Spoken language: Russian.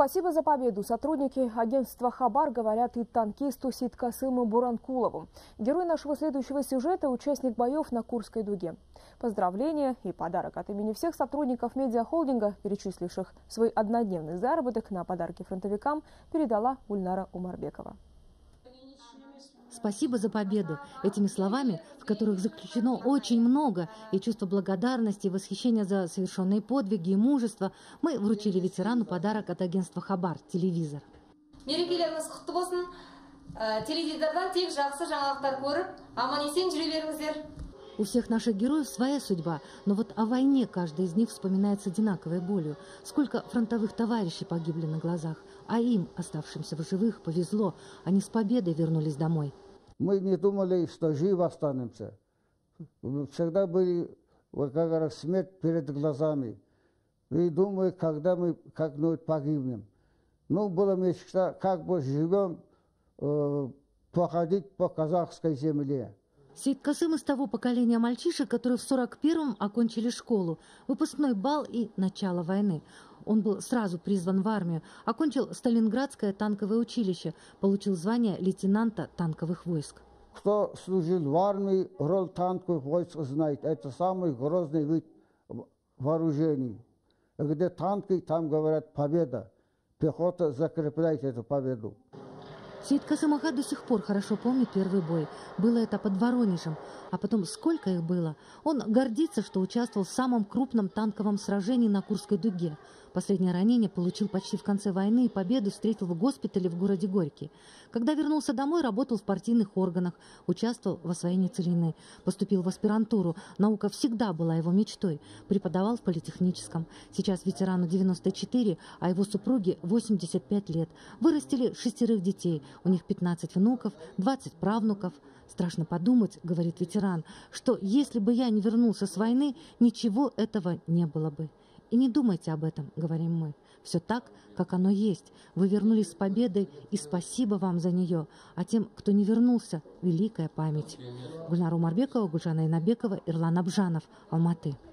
Спасибо за победу. Сотрудники агентства «Хабар» говорят и танкисту Сейткасыму Буранкулову. Герой нашего следующего сюжета – участник боев на Курской дуге. Поздравления и подарок от имени всех сотрудников медиахолдинга, перечисливших свой однодневный заработок на подарки фронтовикам, передала Гульнара Умарбекова. Спасибо за победу. Этими словами, в которых заключено очень много, и чувство благодарности, и восхищения за совершенные подвиги и мужество, мы вручили ветерану подарок от агентства «Хабар» – телевизор. У всех наших героев своя судьба, но вот о войне каждый из них вспоминает с одинаковой болью. Сколько фронтовых товарищей погибли на глазах, а им, оставшимся в живых, повезло. Они с победой вернулись домой. Мы не думали, что живы останемся. Всегда были, как говорят, смерть перед глазами. И думаю, когда мы как-нибудь погибнем. Ну, была мечта, как бы живем, походить по казахской земле. Сейткасым из того поколения мальчишек, которые в 41-м окончили школу, выпускной бал и начало войны. Он был сразу призван в армию, окончил Сталинградское танковое училище, получил звание лейтенанта танковых войск. Кто служил в армии, роль танковых войск знает. Это самый грозный вид вооружений. Где танки, там говорят победа. Пехота закрепляет эту победу. Сейткасым Аха до сих пор хорошо помнит первый бой. Было это под Воронежем. А потом сколько их было. Он гордится, что участвовал в самом крупном танковом сражении на Курской дуге. Последнее ранение получил почти в конце войны и победу встретил в госпитале в городе Горький. Когда вернулся домой, работал в партийных органах, участвовал в освоении целины, поступил в аспирантуру. Наука всегда была его мечтой. Преподавал в политехническом. Сейчас ветерану 94, а его супруге 85 лет. Вырастили 6 детей. У них 15 внуков, 20 правнуков. Страшно подумать, говорит ветеран, что если бы я не вернулся с войны, ничего этого не было бы. И не думайте об этом, говорим мы. Все так, как оно есть. Вы вернулись с победой, и спасибо вам за нее. А тем, кто не вернулся, великая память. Гульнара Умарбекова, Гульжана Инабекова, Ирлан Абжанов, Алматы.